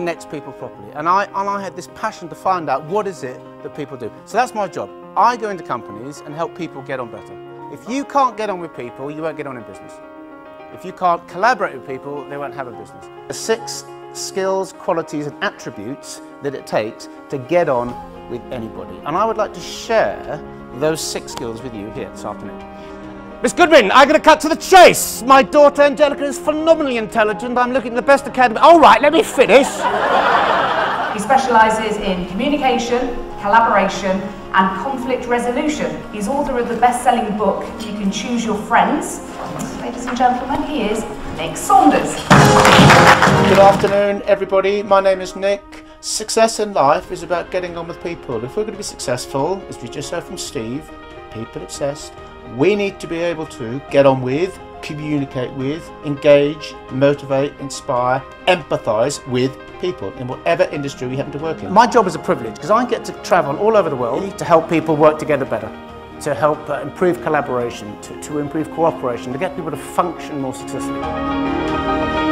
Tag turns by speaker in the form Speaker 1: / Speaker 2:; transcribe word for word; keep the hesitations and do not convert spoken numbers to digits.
Speaker 1: connects people properly. And I, and I had this passion to find out what is it that people do. So that's my job. I go into companies and help people get on better. If you can't get on with people, you won't get on in business. If you can't collaborate with people, they won't have a business. The six skills, qualities and attributes that it takes to get on with anybody. And I would like to share those six skills with you here this afternoon. Miss Goodwin, I'm going to cut to the chase. My daughter Angelica is phenomenally intelligent. I'm looking at the best academy. All right, let me finish.
Speaker 2: He specialises in communication, collaboration and conflict resolution. He's author of the best-selling book, You Can Choose Your Friends. Ladies and gentlemen, he is Nick Saunders.
Speaker 1: Good afternoon, everybody. My name is Nick. Success in life is about getting on with people. If we're going to be successful, as we just heard from Steve, people obsessed, we need to be able to get on with, communicate with, engage, motivate, inspire, empathise with people in whatever industry we happen to work in. My job is a privilege because I get to travel all over the world to help people work together better, to help uh, improve collaboration, to, to improve cooperation, to get people to function more successfully.